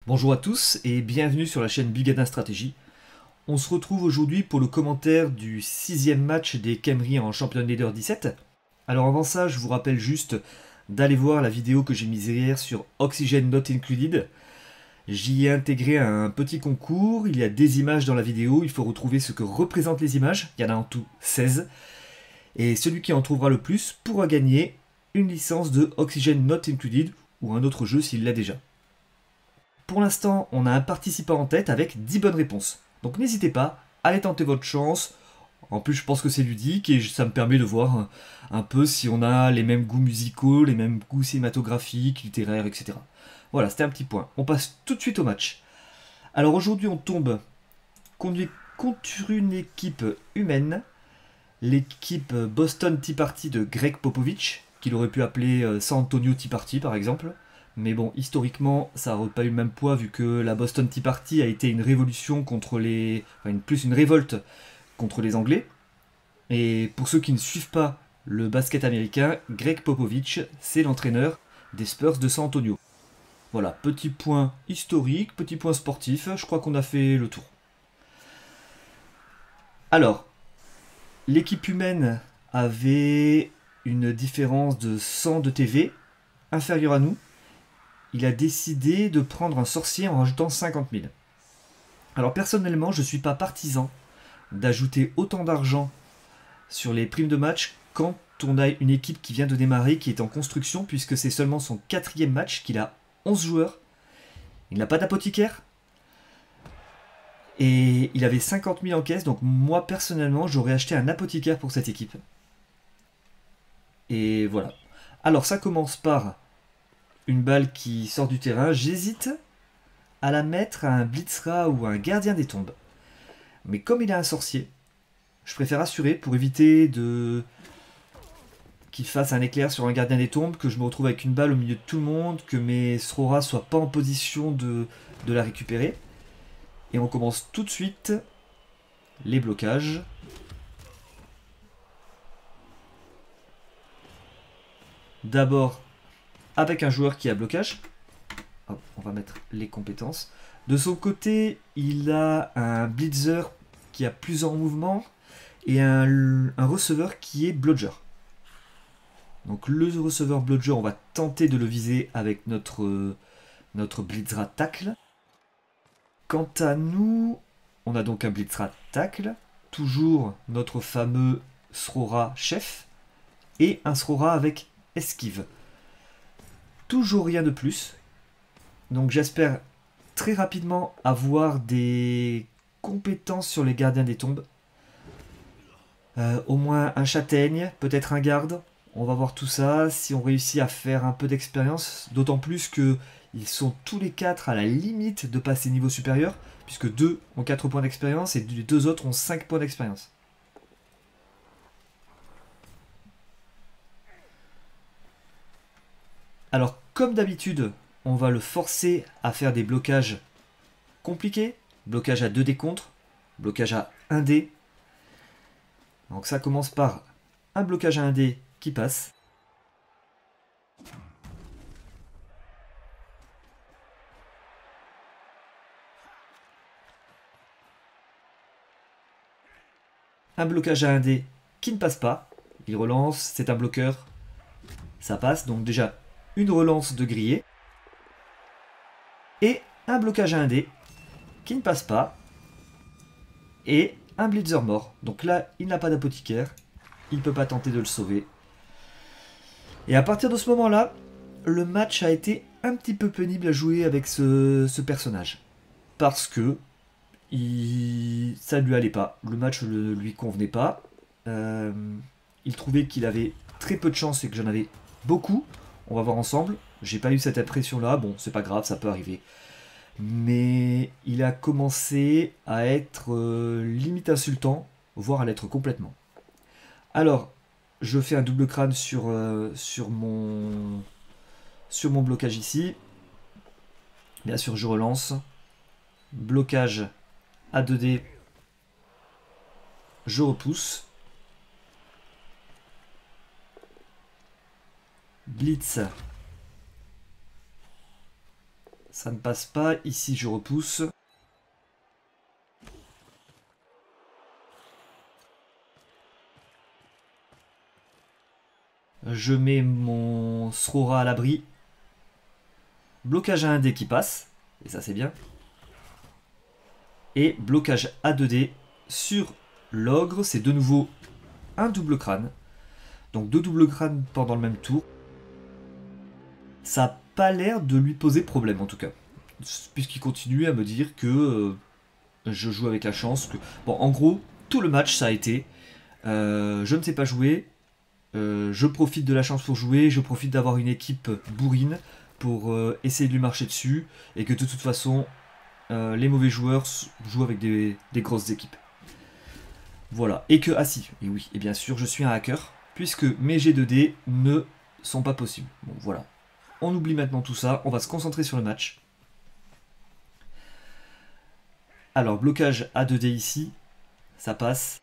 Bonjour à tous et bienvenue sur la chaîne Bigadin Stratégie. On se retrouve aujourd'hui pour le commentaire du 6e match des Khemri en Champion Leader 17. Alors avant ça, je vous rappelle juste d'aller voir la vidéo que j'ai mise hier sur Oxygen Not Included. J'y ai intégré un petit concours, il y a des images dans la vidéo, il faut retrouver ce que représentent les images, il y en a en tout 16. Et celui qui en trouvera le plus pourra gagner une licence de Oxygen Not Included ou un autre jeu s'il l'a déjà. Pour l'instant, on a un participant en tête avec 10 bonnes réponses. Donc n'hésitez pas, allez tenter votre chance. En plus, je pense que c'est ludique et ça me permet de voir un peu si on a les mêmes goûts musicaux, les mêmes goûts cinématographiques, littéraires, etc. Voilà, c'était un petit point. On passe tout de suite au match. Alors aujourd'hui, on tombe contre une équipe humaine, l'équipe Boston Tea Party de Greg Popovich, qu'il aurait pu appeler San Antonio Tea Party par exemple. Mais bon, historiquement, ça n'aurait pas eu le même poids vu que la Boston Tea Party a été une révolution contre les... Enfin, plus une révolte contre les Anglais. Et pour ceux qui ne suivent pas le basket américain, Greg Popovich, c'est l'entraîneur des Spurs de San Antonio. Voilà, petit point historique, petit point sportif, je crois qu'on a fait le tour. Alors, l'équipe humaine avait une différence de 100 de TV, inférieure à nous. Il a décidé de prendre un sorcier en rajoutant 50 000. Alors personnellement, je ne suis pas partisan d'ajouter autant d'argent sur les primes de match quand on a une équipe qui vient de démarrer, qui est en construction, puisque c'est seulement son 4e match, qu'il a 11 joueurs. Il n'a pas d'apothicaire. Et il avait 50 000 en caisse, donc moi personnellement, j'aurais acheté un apothicaire pour cette équipe. Et voilà. Alors ça commence par une balle qui sort du terrain, j'hésite à la mettre à un Blitzra ou à un gardien des tombes. Mais comme il a un sorcier, je préfère assurer pour éviter qu'il fasse un éclair sur un gardien des tombes, que je me retrouve avec une balle au milieu de tout le monde, que mes Srora soient pas en position de la récupérer. Et on commence tout de suite les blocages. D'abord avec un joueur qui a blocage. Hop, on va mettre les compétences. De son côté, il a un blitzer qui a plusieurs mouvements et un receveur qui est blodger. Donc le receveur blodger, on va tenter de le viser avec notre blitzra tackle. Quant à nous, on a donc un blitzra tackle, toujours notre fameux Srora chef et un Srora avec esquive. Toujours rien de plus. Donc j'espère très rapidement avoir des compétences sur les gardiens des tombes. Au moins un châtaigne, peut-être un garde. On va voir tout ça, si on réussit à faire un peu d'expérience. D'autant plus qu'ils sont tous les 4 à la limite de passer niveau supérieur. Puisque 2 ont 4 points d'expérience et les 2 autres ont 5 points d'expérience. Alors, comme d'habitude, on va le forcer à faire des blocages compliqués. Blocage à 2D contre, blocage à 1D. Donc ça commence par un blocage à 1D qui passe. Un blocage à 1D qui ne passe pas. Il relance, c'est un bloqueur. Ça passe, donc déjà une relance de grillé. Et un blocage à 1D qui ne passe pas. Et un blitzer mort. Donc là, il n'a pas d'apothicaire. Il ne peut pas tenter de le sauver. Et à partir de ce moment-là, le match a été un petit peu pénible à jouer avec ce personnage. Parce que ça ne lui allait pas. Le match ne lui convenait pas. Il trouvait qu'il avait très peu de chance et que j'en avais beaucoup. On va voir ensemble. J'ai pas eu cette impression-là. Bon, c'est pas grave, ça peut arriver. Mais il a commencé à être limite insultant, voire à l'être complètement. Alors, je fais un double crâne sur mon blocage ici. Bien sûr, je relance. Blocage à 2D. Je repousse. Blitz. Ça ne passe pas. Ici, je repousse. Je mets mon Srora à l'abri. Blocage à 1D qui passe. Et ça, c'est bien. Et blocage à 2D sur l'ogre. C'est de nouveau un double crâne. Donc 2 doubles crânes pendant le même tour. Ça n'a pas l'air de lui poser problème en tout cas. Puisqu'il continue à me dire que je joue avec la chance. Bon, en gros, tout le match ça a été je ne sais pas jouer. Je profite de la chance pour jouer. Je profite d'avoir une équipe bourrine pour essayer de lui marcher dessus. Et que de toute façon, les mauvais joueurs jouent avec des grosses équipes. Voilà. Et que, ah si, et oui, et bien sûr, je suis un hacker. Puisque mes G2D ne sont pas possibles. Bon, voilà. On oublie maintenant tout ça. On va se concentrer sur le match. Alors, blocage A2D ici. Ça passe.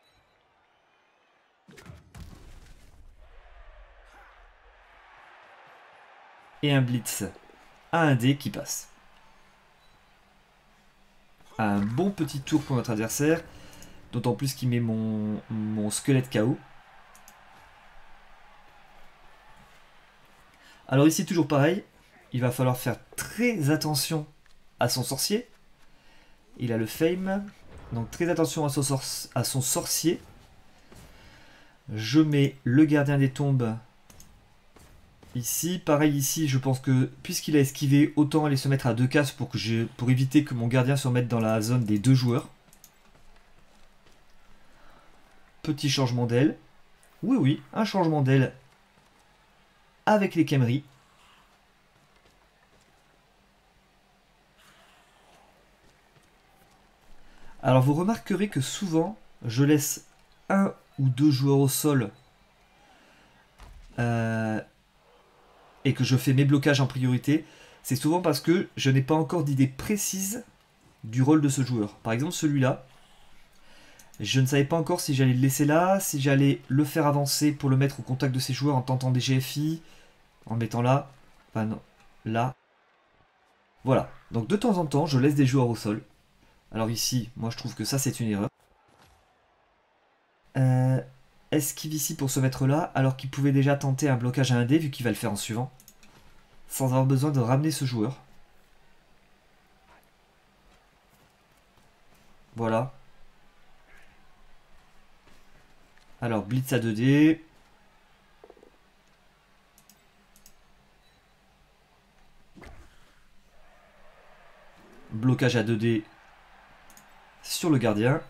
Et un blitz A1D qui passe. Un bon petit tour pour notre adversaire. D'autant plus qu'il met mon squelette KO. Alors ici, toujours pareil. Il va falloir faire très attention à son sorcier. Il a le fame. Donc très attention à son sorcier. Je mets le gardien des tombes ici. Pareil ici, je pense que puisqu'il a esquivé, autant aller se mettre à 2 cases pour éviter que mon gardien se mette dans la zone des 2 joueurs. Petit changement d'aile. Oui, oui, un changement d'aile avec les Khemri. Alors vous remarquerez que souvent, je laisse 1 ou 2 joueurs au sol et que je fais mes blocages en priorité. C'est souvent parce que je n'ai pas encore d'idée précise du rôle de ce joueur. Par exemple celui-là, je ne savais pas encore si j'allais le laisser là, si j'allais le faire avancer pour le mettre au contact de ses joueurs en tentant des GFI, en le mettant là, enfin non, là. Voilà, donc de temps en temps, je laisse des joueurs au sol. Alors ici, moi je trouve que ça c'est une erreur. Esquive ici pour se mettre là, alors qu'il pouvait déjà tenter un blocage à 1D, vu qu'il va le faire en suivant. Sans avoir besoin de ramener ce joueur. Voilà. Alors, blitz à 2D. Blocage à 2D sur le gardien.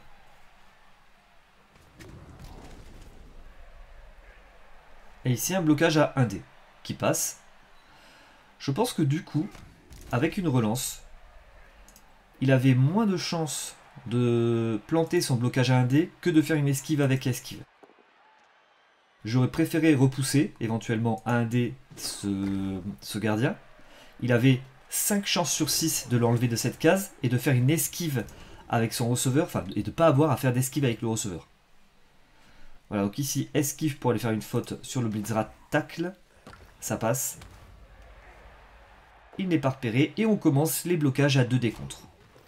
Et ici, un blocage à 1D qui passe. Je pense que du coup, avec une relance, il avait moins de chances de planter son blocage à 1D que de faire une esquive avec esquive. J'aurais préféré repousser éventuellement à 1D ce gardien. Il avait 5 chances sur 6 de l'enlever de cette case et de faire une esquive avec son receveur, enfin, et de ne pas avoir à faire d'esquive avec le receveur. Voilà, donc ici, esquive pour aller faire une faute sur le Blitzrat tacle. Ça passe. Il n'est pas repéré et on commence les blocages à 2D contre.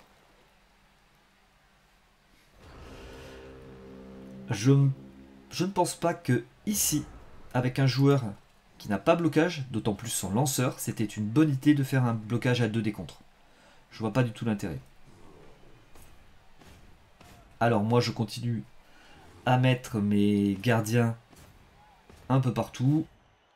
Je ne pense pas que ici, avec un joueur qui n'a pas blocage, d'autant plus son lanceur, c'était une bonne idée de faire un blocage à 2D contre. Je vois pas du tout l'intérêt. Alors moi je continue à mettre mes gardiens un peu partout.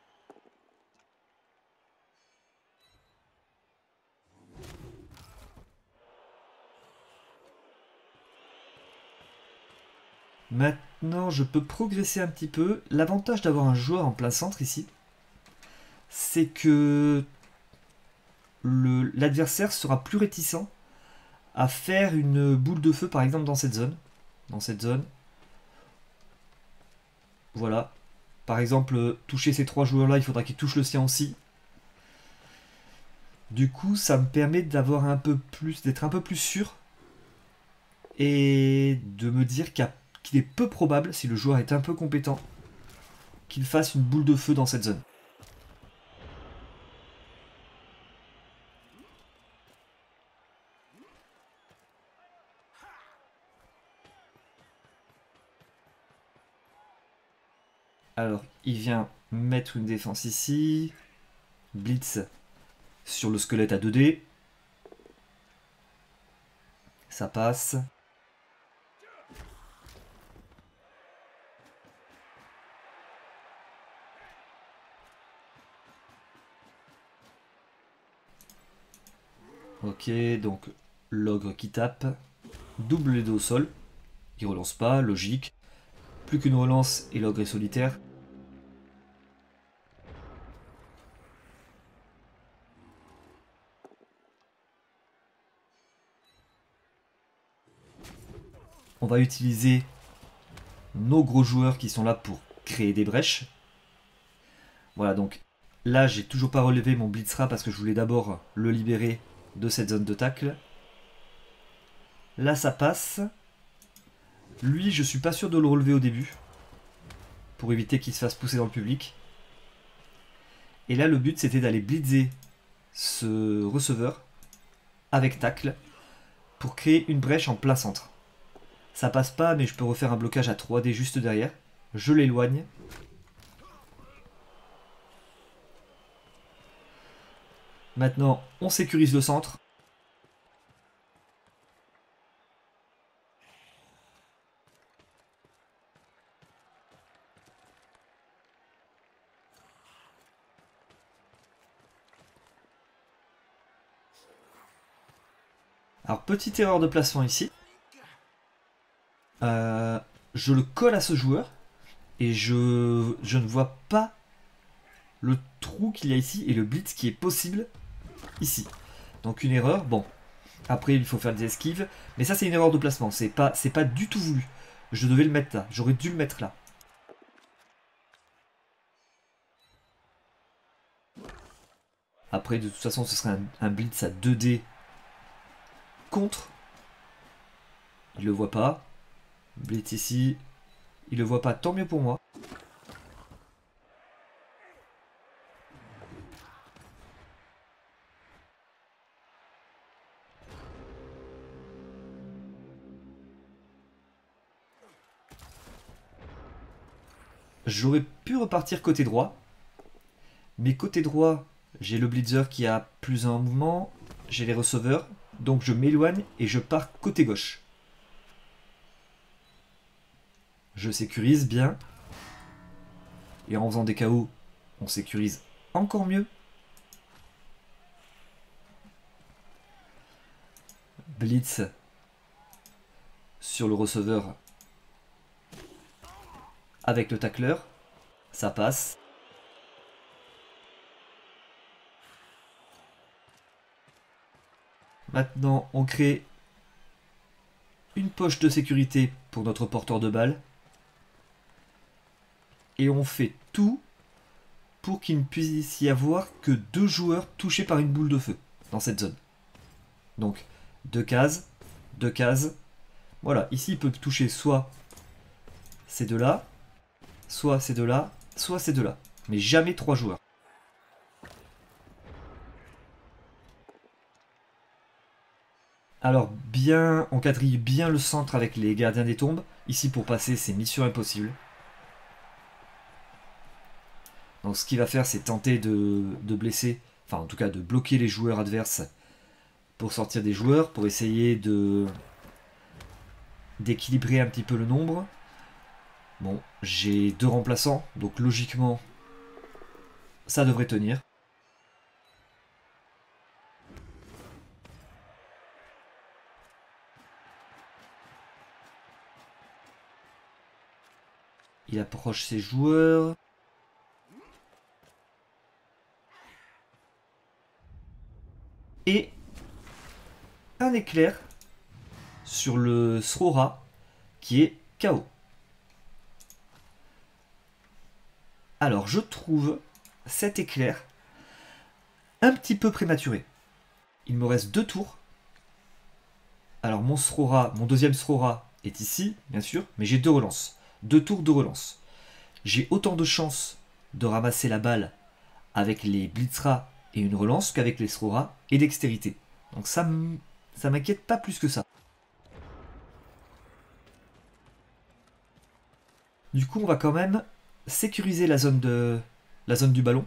Maintenant, je peux progresser un petit peu. L'avantage d'avoir un joueur en plein centre ici, c'est que l'adversaire sera plus réticent à faire une boule de feu, par exemple, dans cette zone. Voilà. Par exemple, toucher ces 3 joueurs-là, il faudra qu'ils touchent le sien aussi. Du coup, ça me permet d'être un peu plus sûr et de me dire qu'il est peu probable, si le joueur est un peu compétent, qu'il fasse une boule de feu dans cette zone. Alors, il vient mettre une défense ici. Blitz sur le squelette à 2D. Ça passe. Ok, donc l'ogre qui tape. Double les deux au sol. Il relance pas, logique. Plus qu'une relance et l'ogre est solitaire. On va utiliser nos gros joueurs qui sont là pour créer des brèches. Voilà, donc là, j'ai toujours pas relevé mon Blitzra parce que je voulais d'abord le libérer de cette zone de tacle. Là, ça passe. Lui, je suis pas sûr de le relever au début pour éviter qu'il se fasse pousser dans le public. Et là, le but, c'était d'aller blitzer ce receveur avec tacle pour créer une brèche en plein centre. Ça passe pas, mais je peux refaire un blocage à 3D juste derrière. Je l'éloigne. Maintenant, on sécurise le centre. Alors, petite erreur de placement ici. Je le colle à ce joueur et je ne vois pas le trou qu'il y a ici et le blitz qui est possible ici. Donc une erreur. Bon, après il faut faire des esquives, mais ça c'est une erreur de placement. C'est pas du tout voulu. Je devais le mettre là. J'aurais dû le mettre là. Après, de toute façon, ce serait un blitz à 2D contre. Il le voit pas. Blitz ici. Il le voit pas, tant mieux pour moi. J'aurais pu repartir côté droit. Mais côté droit, j'ai le blitzer qui a plus un mouvement. J'ai les receveurs. Donc je m'éloigne et je pars côté gauche. Je sécurise bien. Et en faisant des KO, on sécurise encore mieux. Blitz sur le receveur avec le tacleur. Ça passe. Maintenant, on crée une poche de sécurité pour notre porteur de balle. Et on fait tout pour qu'il ne puisse y avoir que 2 joueurs touchés par une boule de feu dans cette zone. Donc, 2 cases, 2 cases. Voilà, ici il peut toucher soit ces deux-là, soit ces deux-là, soit ces deux-là. Mais jamais 3 joueurs. Alors, on quadrille bien le centre avec les gardiens des tombes. Ici, pour passer, c'est mission impossible. Donc ce qu'il va faire, c'est tenter de blesser, enfin en tout cas de bloquer les joueurs adverses pour sortir des joueurs, pour essayer d'équilibrer un petit peu le nombre. Bon, j'ai 2 remplaçants, donc logiquement, ça devrait tenir. Il approche ses joueurs. Et un éclair sur le Srora qui est KO. Alors je trouve cet éclair un petit peu prématuré. Il me reste 2 tours. Alors mon deuxième Srora est ici, bien sûr, mais j'ai 2 relances. 2 tours de relance. J'ai autant de chances de ramasser la balle avec les Blitzra et une relance qu'avec les Srora et dextérité. Donc ça m'inquiète pas plus que ça. Du coup, on va quand même sécuriser la zone du ballon.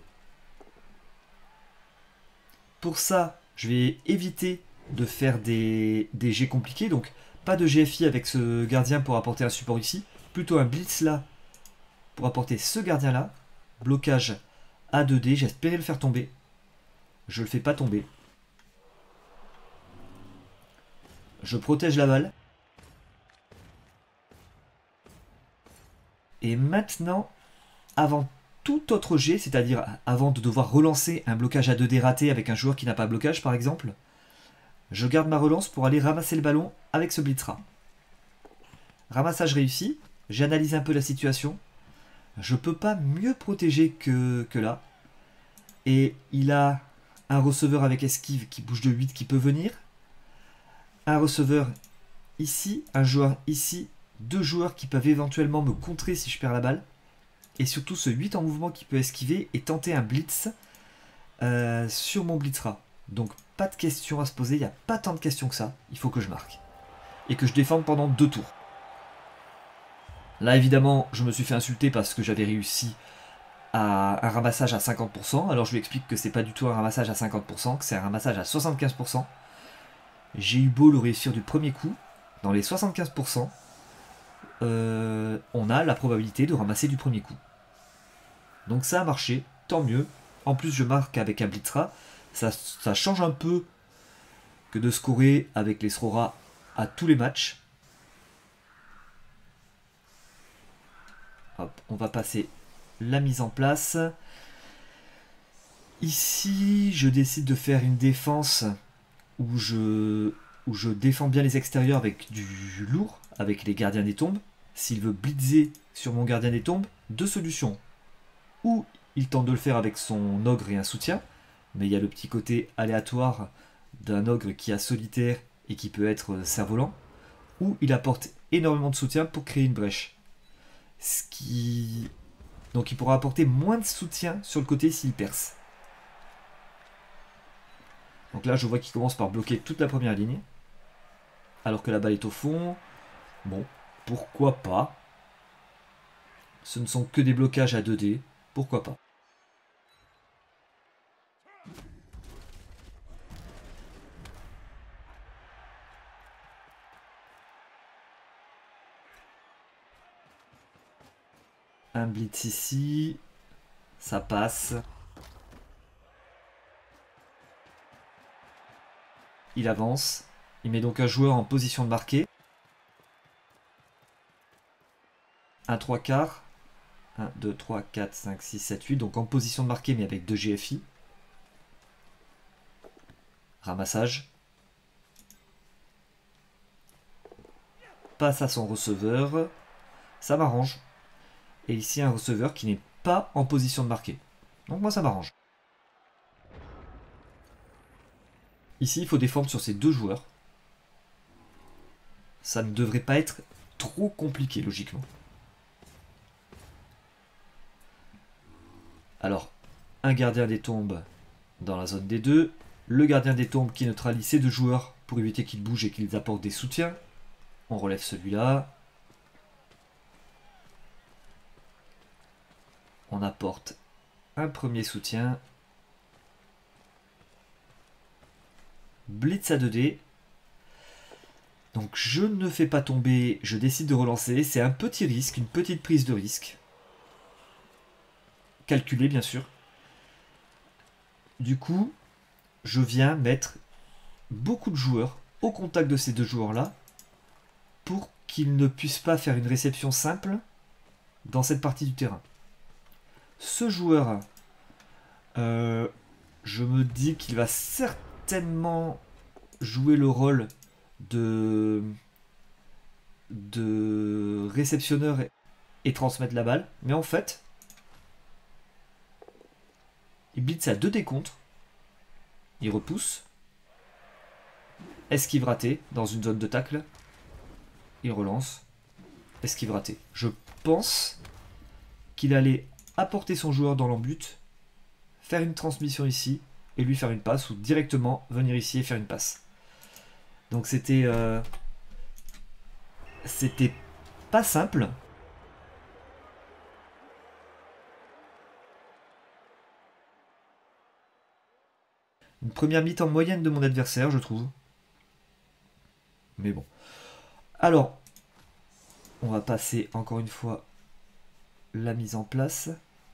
Pour ça, je vais éviter de faire des jets compliqués. Donc, pas de GFI avec ce gardien pour apporter un support ici. Plutôt un blitz là pour apporter ce gardien là. Blocage à 2D. J'espérais le faire tomber. Je le fais pas tomber. Je protège la balle. Et maintenant, avant tout autre jet, c'est-à-dire avant de devoir relancer un blocage à 2D raté avec un joueur qui n'a pas blocage par exemple, je garde ma relance pour aller ramasser le ballon avec ce blitzra. Ramassage réussi, j'analyse un peu la situation. Je peux pas mieux protéger que là. Et il a un receveur avec esquive qui bouge de 8 qui peut venir. Un receveur ici, un joueur ici, deux joueurs qui peuvent éventuellement me contrer si je perds la balle. Et surtout ce 8 en mouvement qui peut esquiver et tenter un blitz sur mon blitzra. Donc pas de questions à se poser, il n'y a pas tant de questions que ça. Il faut que je marque. Et que je défende pendant 2 tours. Là évidemment je me suis fait insulter parce que j'avais réussi à un ramassage à 50%. Alors je lui explique que c'est pas du tout un ramassage à 50%, que c'est un ramassage à 75%. J'ai eu beau le réussir du premier coup. Dans les 75%, on a la probabilité de ramasser du premier coup. Donc ça a marché, tant mieux. En plus je marque avec un blitzra. Ça change un peu que de scorer avec les Srora à tous les matchs. Hop, on va passer la mise en place. Ici, je décide de faire une défense où je défends bien les extérieurs avec du lourd, avec les gardiens des tombes. S'il veut blitzer sur mon gardien des tombes, deux solutions. Ou il tente de le faire avec son ogre et un soutien, mais il y a le petit côté aléatoire d'un ogre qui a solitaire et qui peut être cerf-volant, ou il apporte énormément de soutien pour créer une brèche. Donc il pourra apporter moins de soutien sur le côté s'il perce. Donc là je vois qu'il commence par bloquer toute la première ligne, alors que la balle est au fond. Bon, pourquoi pas. Ce ne sont que des blocages à 2D, pourquoi pas. Un blitz ici, ça passe. Il avance, il met donc un joueur en position de marquer. Un 3 quarts. 1, 2, 3, 4, 5, 6, 7, 8. Donc en position de marquer mais avec 2 GFI. Ramassage. Passe à son receveur. Ça m'arrange. Et ici un receveur qui n'est pas en position de marquer. Donc moi ça m'arrange. Ici il faut défendre sur ces deux joueurs. Ça ne devrait pas être trop compliqué logiquement. Alors, un gardien des tombes dans la zone des deux. Le gardien des tombes qui neutralise ces deux joueurs pour éviter qu'ils bougent et qu'ils apportent des soutiens. On relève celui-là. On apporte un premier soutien. Blitz à 2D. Donc je ne fais pas tomber, je décide de relancer. C'est un petit risque, une petite prise de risque. Calculé bien sûr. Du coup, je viens mettre beaucoup de joueurs au contact de ces deux joueurs-là pour qu'ils ne puissent pas faire une réception simple dans cette partie du terrain. Ce joueur, je me dis qu'il va certainement jouer le rôle de réceptionneur et transmettre la balle. Mais en fait, il blitz à 2 décomptes. Il repousse. Esquive raté dans une zone de tacle. Il relance. Esquive raté. Je pense qu'il allait apporter son joueur dans l'embut, faire une transmission ici et lui faire une passe, ou directement venir ici et faire une passe. Donc c'était pas simple. Une première mi-temps moyenne de mon adversaire, je trouve. Mais bon. Alors, on va passer encore une fois la mise en place.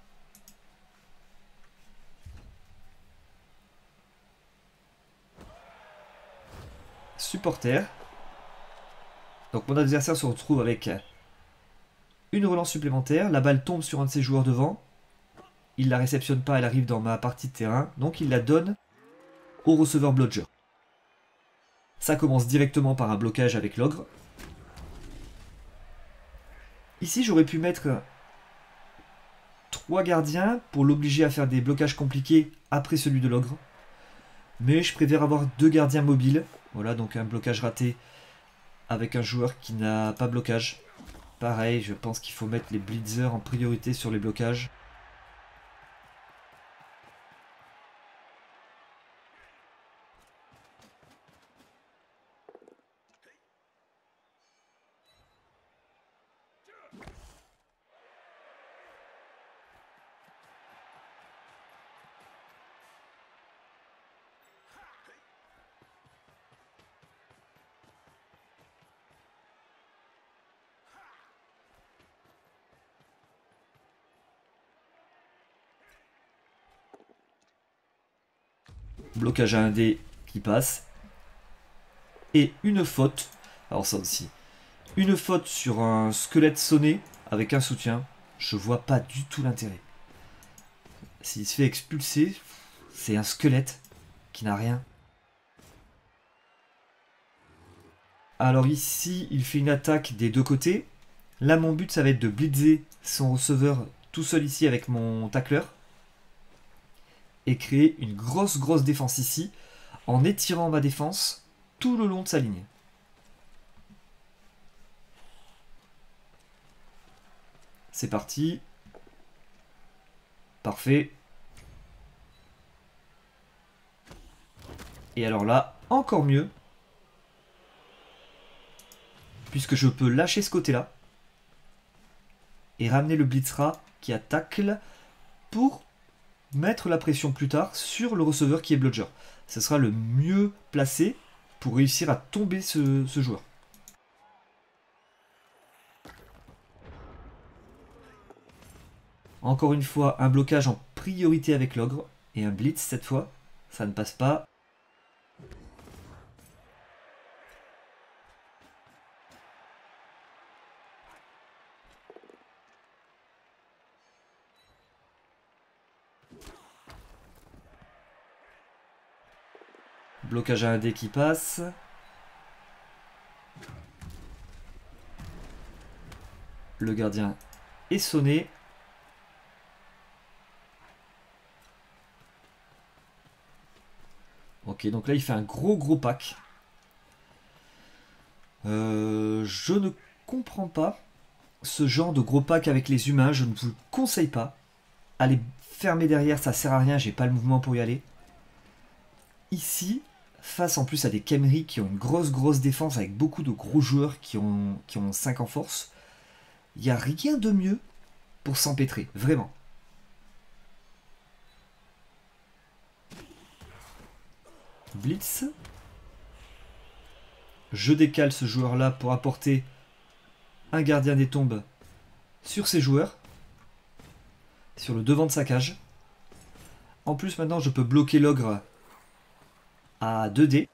Supporter. Donc mon adversaire se retrouve avec une relance supplémentaire. La balle tombe sur un de ses joueurs devant. Il la réceptionne pas, elle arrive dans ma partie de terrain. Donc il la donne au receveur blodger. Ça commence directement par un blocage avec l'ogre. Ici j'aurais pu mettre 3 gardiens pour l'obliger à faire des blocages compliqués après celui de l'ogre. Mais je préfère avoir 2 gardiens mobiles. Voilà, donc un blocage raté avec un joueur qui n'a pas blocage. Pareil, je pense qu'il faut mettre les blitzers en priorité sur les blocages. Blocage à 1D qui passe. Et une faute. Alors ça aussi. Une faute sur un squelette sonné avec un soutien. Je vois pas du tout l'intérêt. S'il se fait expulser, c'est un squelette qui n'a rien. Alors ici, il fait une attaque des deux côtés. Là, mon but, ça va être de blitzer son receveur tout seul ici avec mon tacleur. Et créer une grosse défense ici en étirant ma défense tout le long de sa ligne. C'est parti. Parfait. Et alors là, encore mieux. Puisque je peux lâcher ce côté-là. Et ramener le blitzra qui attaque pour mettre la pression plus tard sur le receveur qui est blodger. Ce sera le mieux placé pour réussir à tomber ce joueur. Encore une fois, un blocage en priorité avec l'ogre. Et un blitz cette fois. Ça ne passe pas. Blocage à 1D qui passe. Le gardien est sonné. Ok, donc là il fait un gros pack. Je ne comprends pas ce genre de gros pack avec les humains. Je ne vous le conseille pas. Allez fermer derrière, ça sert à rien. J'ai pas le mouvement pour y aller. Ici, face en plus à des Khemri qui ont une grosse défense avec beaucoup de gros joueurs qui ont 5 en force, il n'y a rien de mieux pour s'empêtrer, vraiment. Blitz. Je décale ce joueur-là pour apporter un gardien des tombes sur ses joueurs, sur le devant de sa cage. En plus, maintenant, je peux bloquer l'ogre à 2D.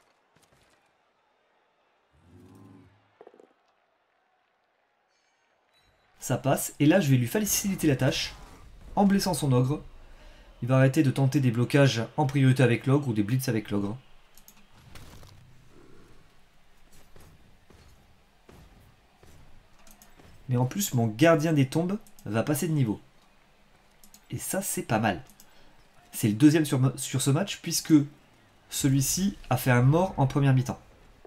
Ça passe. Et là, je vais lui faciliter la tâche en blessant son ogre. Il va arrêter de tenter des blocages en priorité avec l'ogre ou des blitz avec l'ogre. Mais en plus, mon gardien des tombes va passer de niveau. Et ça, c'est pas mal. C'est le deuxième sur ce match, puisque celui-ci a fait un mort en première mi-temps.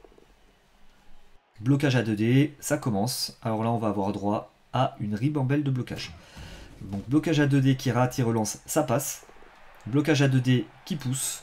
Blocage à 2D, ça commence. Alors là, on va avoir droit à une ribambelle de blocage. Donc blocage à 2D qui rate, il relance, ça passe. Blocage à 2D qui pousse.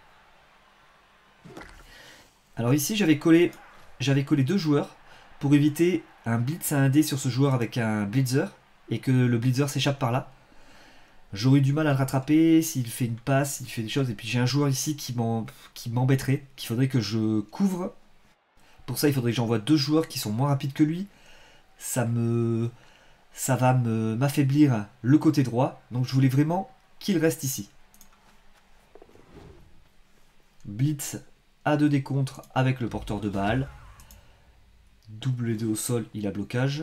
Alors ici, j'avais collé 2 joueurs pour éviter un blitz à 1D sur ce joueur avec un blitzer et que le blitzer s'échappe par là. J'aurais eu du mal à le rattraper s'il fait une passe, s'il fait des choses. Et puis j'ai un joueur ici qui m'embêterait, qu'il faudrait que je couvre. Pour ça, il faudrait que j'envoie 2 joueurs qui sont moins rapides que lui. Ça va m'affaiblir le côté droit. Donc je voulais vraiment qu'il reste ici. Blitz à 2 décontres avec le porteur de balle. Double les deux au sol, il a blocage.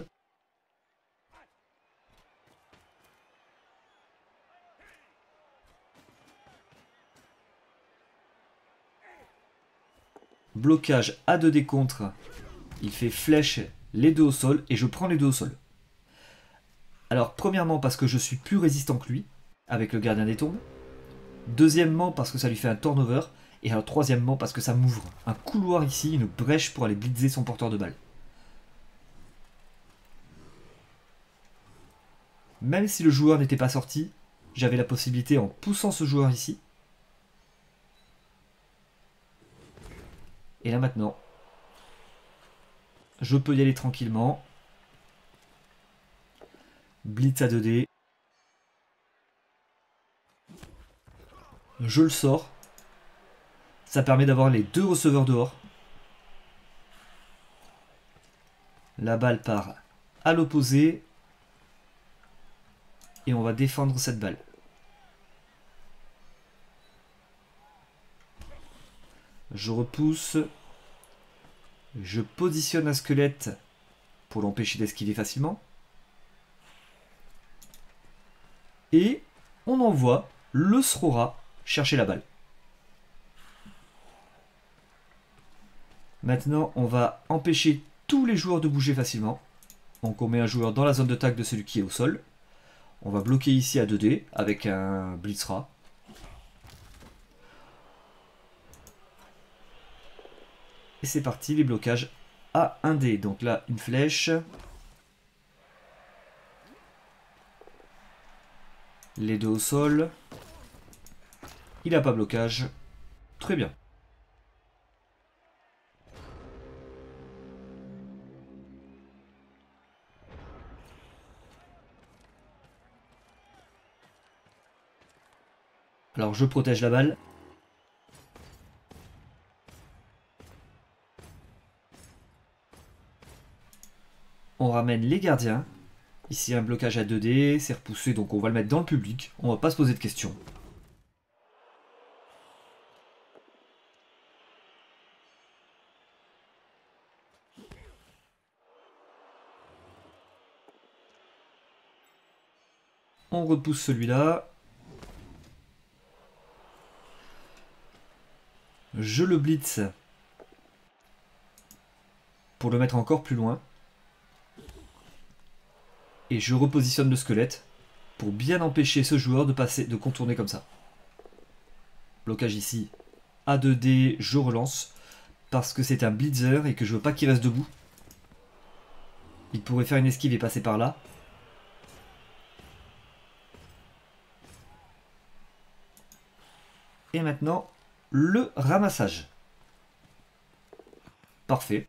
Blocage à 2 décontres. Il fait flèche les deux au sol et je prends les deux au sol. Alors premièrement parce que je suis plus résistant que lui avec le gardien des tombes. Deuxièmement parce que ça lui fait un turnover. Et alors troisièmement parce que ça m'ouvre un couloir ici, une brèche pour aller blitzer son porteur de balle. Même si le joueur n'était pas sorti, j'avais la possibilité en poussant ce joueur ici. Et là maintenant, je peux y aller tranquillement. Blitz à 2D. Je le sors. Ça permet d'avoir les 2 receveurs dehors. La balle part à l'opposé. Et on va défendre cette balle. Je repousse. Je positionne un squelette pour l'empêcher d'esquiver facilement. Et on envoie le Srora chercher la balle. Maintenant, on va empêcher tous les joueurs de bouger facilement. Donc on met un joueur dans la zone de tac de celui qui est au sol. On va bloquer ici à 2D avec un Blitzra. Et c'est parti, les blocages à 1D. Donc là, une flèche. Les deux au sol. Il n'a pas blocage. Très bien. Alors je protège la balle. On ramène les gardiens. Ici un blocage à 2D, c'est repoussé, donc on va le mettre dans le public. On va pas se poser de questions. On repousse celui-là. Je le blitz pour le mettre encore plus loin. Et je repositionne le squelette pour bien empêcher ce joueur de contourner comme ça. Blocage ici à 2D, je relance parce que c'est un blitzer et que je veux pas qu'il reste debout. Il pourrait faire une esquive et passer par là. Et maintenant, le ramassage. Parfait.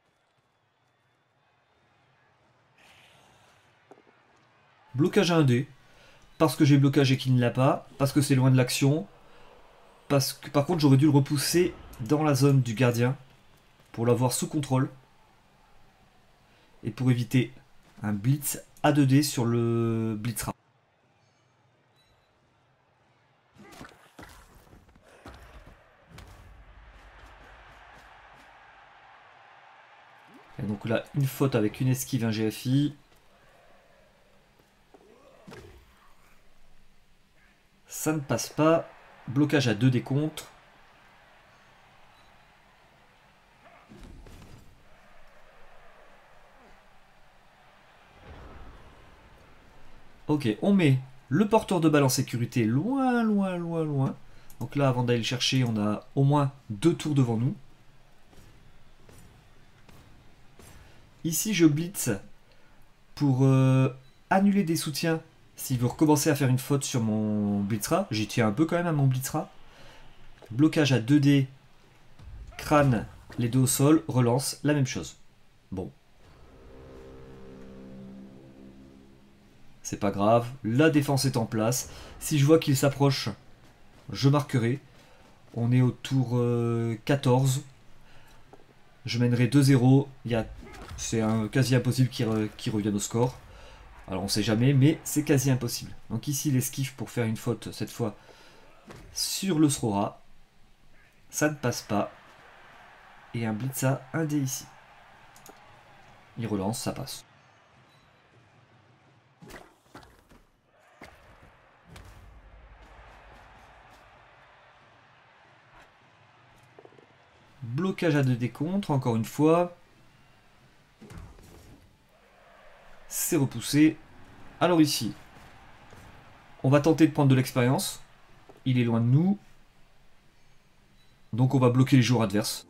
Blocage à 1D. Parce que j'ai blocage et qu'il ne l'a pas. Parce que c'est loin de l'action. Parce que par contre j'aurais dû le repousser dans la zone du gardien. Pour l'avoir sous contrôle. Et pour éviter un blitz à 2D sur le blitzra. Et donc là, une faute avec une esquive, un GFI. Ça ne passe pas. Blocage à 2 décomptes. Ok, on met le porteur de balle en sécurité loin, loin, loin, loin. Donc là, avant d'aller le chercher, on a au moins 2 tours devant nous. Ici, je blitz pour annuler des soutiens s'il veut recommencer à faire une faute sur mon blitzra. J'y tiens un peu quand même à mon blitzra. Blocage à 2D, crâne, les deux au sol, relance, la même chose. Bon. c'est pas grave. La défense est en place. Si je vois qu'il s'approche, je marquerai. On est au tour 14. Je mènerai 2-0. C'est quasi impossible qu'il revienne au score. Alors on sait jamais, mais c'est quasi impossible. Donc ici l'esquive pour faire une faute, cette fois sur le Srora. Ça ne passe pas. Et un blitz à 1D ici. Il relance, ça passe. Blocage à 2D contre, encore une fois. C'est repoussé. Alors ici, on va tenter de prendre de l'expérience. Il est loin de nous. Donc on va bloquer les joueurs adverses.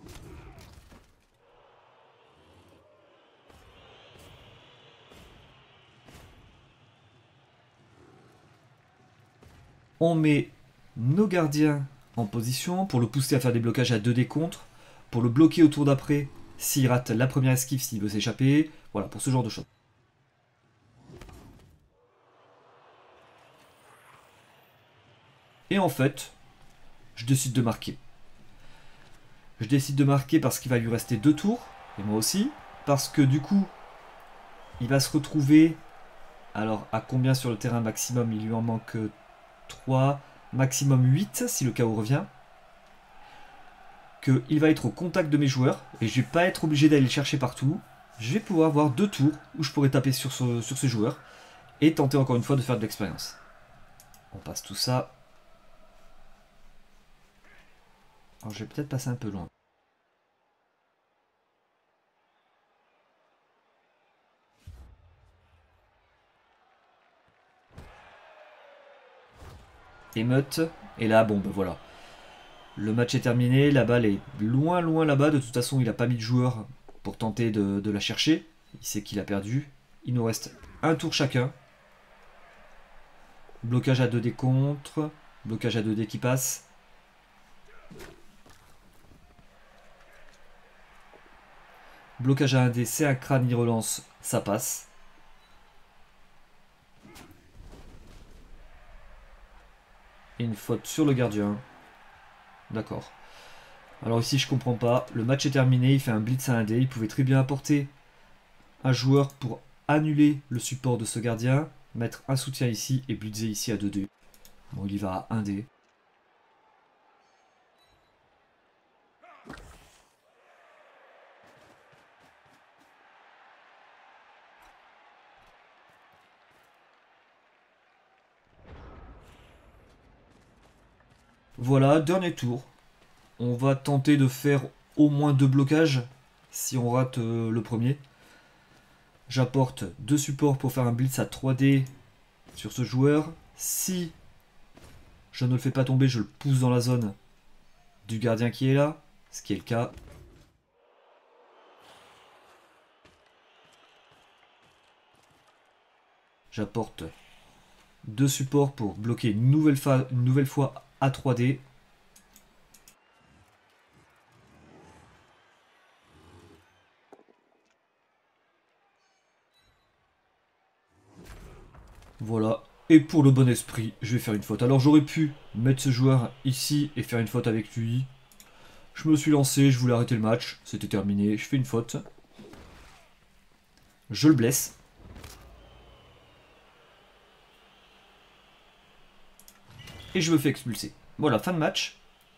On met nos gardiens en position pour le pousser à faire des blocages à 2D contre. Pour le bloquer au tour d'après s'il rate la première esquive, s'il veut s'échapper. Voilà, pour ce genre de choses. Et en fait, je décide de marquer. Je décide de marquer parce qu'il va lui rester 2 tours, et moi aussi. Parce que du coup, il va se retrouver... Alors, à combien sur le terrain maximum? Il lui en manque 3, maximum 8 si le KO revient. Qu'il va être au contact de mes joueurs, et je vais pas être obligé d'aller le chercher partout. Je vais pouvoir avoir 2 tours où je pourrais taper sur ce joueur, et tenter encore une fois de faire de l'expérience. On passe tout ça. Alors je vais peut-être passer un peu loin. Émeute. Et là, bon, ben voilà. Le match est terminé. La balle est loin, loin là-bas. De toute façon, il n'a pas mis de joueur pour tenter de la chercher. Il sait qu'il a perdu. Il nous reste un tour chacun. Blocage à 2D contre. Blocage à 2D qui passe. Blocage à 1D, c'est un crâne, il relance, ça passe. Et une faute sur le gardien. D'accord. Alors ici, je comprends pas. Le match est terminé, il fait un blitz à 1D. Il pouvait très bien apporter un joueur pour annuler le support de ce gardien, mettre un soutien ici et blitzer ici à 2D. Bon, il y va à 1D. Voilà, dernier tour. On va tenter de faire au moins 2 blocages si on rate le premier. J'apporte 2 supports pour faire un blitz à 3D sur ce joueur. Si je ne le fais pas tomber, je le pousse dans la zone du gardien qui est là, ce qui est le cas. J'apporte 2 supports pour bloquer une nouvelle fois à 3D. Voilà. Et pour le bon esprit, je vais faire une faute. Alors j'aurais pu mettre ce joueur ici et faire une faute avec lui. Je me suis lancé, je voulais arrêter le match. C'était terminé, je fais une faute. Je le blesse. Et je me fais expulser. Voilà, fin de match.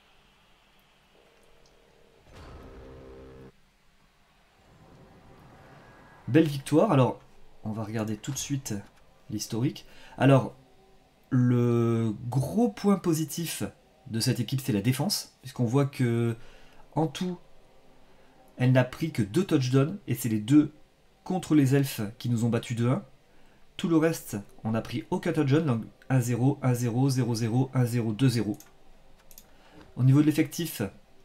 Belle victoire. Alors, on va regarder tout de suite l'historique. Alors, le gros point positif de cette équipe, c'est la défense. Puisqu'on voit que, en tout, elle n'a pris que 2 touchdowns. Et c'est les 2 contre les elfes qui nous ont battu 2-1. Tout le reste, on n'a pris aucun touchdown. Donc 1-0, 1-0, 0-0, 1-0, 2-0. Au niveau de l'effectif,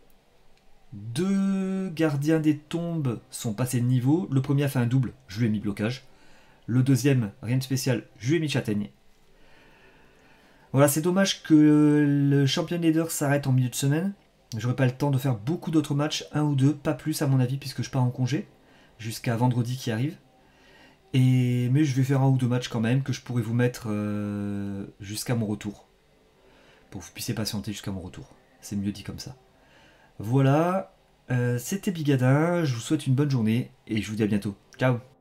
2 gardiens des tombes sont passés de niveau. Le premier a fait un double, je lui ai mis blocage. Le deuxième, rien de spécial, je lui ai mis châtaigne. Voilà, c'est dommage que le Champion Leader s'arrête en milieu de semaine. J'aurai pas le temps de faire beaucoup d'autres matchs, 1 ou 2, pas plus à mon avis, puisque je pars en congé, jusqu'à vendredi qui arrive. Mais je vais faire un ou deux matchs quand même que je pourrais vous mettre jusqu'à mon retour. Pour que vous puissiez patienter jusqu'à mon retour. C'est mieux dit comme ça. Voilà, c'était Bigadin, je vous souhaite une bonne journée et je vous dis à bientôt. Ciao.